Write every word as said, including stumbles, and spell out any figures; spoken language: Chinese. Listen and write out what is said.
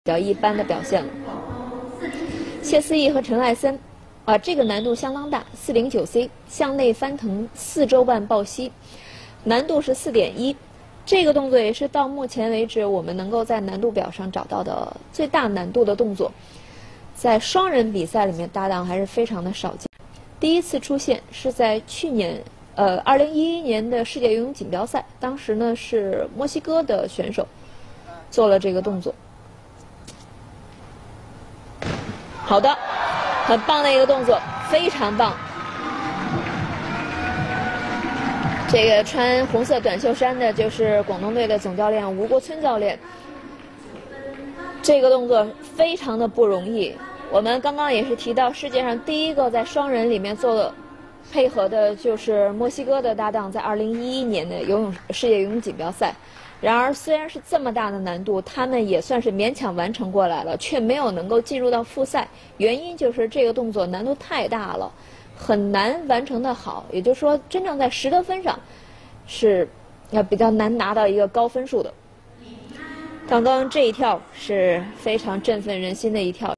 比较一般的表现了。谢思义和陈艾森，啊，这个难度相当大， 四零九 C 向内翻腾四周半抱膝，难度是 四点一。这个动作也是到目前为止我们能够在难度表上找到的最大难度的动作，在双人比赛里面搭档还是非常的少见。第一次出现是在去年，呃，二零一一年的世界游泳锦标赛，当时呢是墨西哥的选手做了这个动作。好的，很棒的一个动作，非常棒。这个穿红色短袖衫的就是广东队的总教练吴国村教练。这个动作非常的不容易。我们刚刚也是提到，世界上第一个在双人里面做配合的就是墨西哥的搭档，在二零一一年的游泳世界游泳锦标赛。然而，虽然是这么大的难度，他们也算是勉强完成过来了，却没有能够进入到复赛。原因就是这个动作难度太大了，很难完成的好。也就是说，真正在十得分上是要比较难拿到一个高分数的。刚刚这一跳是非常振奋人心的一跳。